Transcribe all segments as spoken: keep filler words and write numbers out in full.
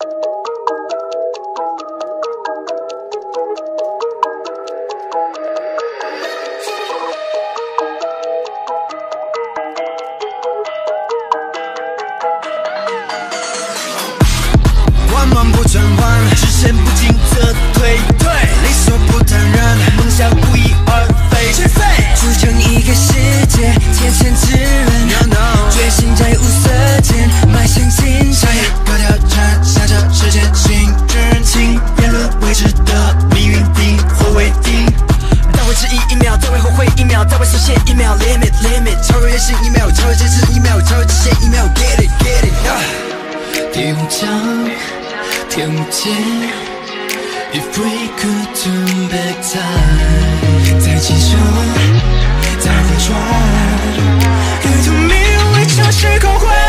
弯弯不转弯，视线不进则退，退理所不坦然，梦想不翼而飞，去飞组成一个世界，天选之人 ，no no， 决心在无色间迈向精神。各条船下着时间行人情，言论未知的命运定或未定。再为迟疑一秒，再为后悔一秒，再为实现一秒 ，limit limit， 超越人性一秒，超越真实一秒，超越极限一秒 ，get it get it。天无疆，天无界 ，If we could turn back time， 在其中，在回转，阅读命运为城市空回。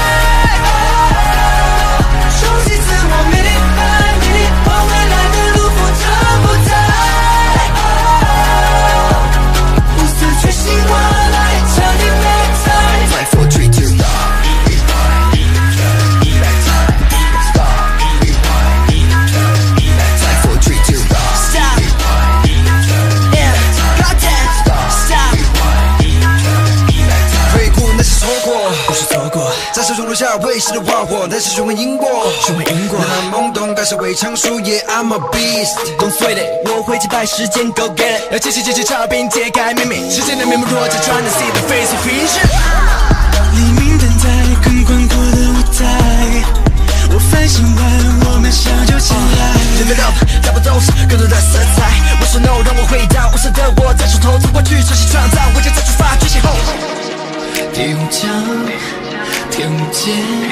熟悉自我 minute by minute， 往未来的路扶着不在。无色觉醒过来，彻底 back time。Five four three two。在手中留下未熄的花火，但是循环因果，循环因果。那懵懂感受为常数，Yeah I'm a beast。Don't sweat it， 我会击败时间 ，Go get it。要揭起揭起超并揭开秘密，时间的面目若只穿的 See the face of vision。黎明等待更宽阔的舞台，我反省完，我们相就起来。Live it up， double dose， 更多的色彩。我说 No， 让我回到无声的我，在手头从过去重新创造，我将再出发，觉醒后。天无疆，天无界。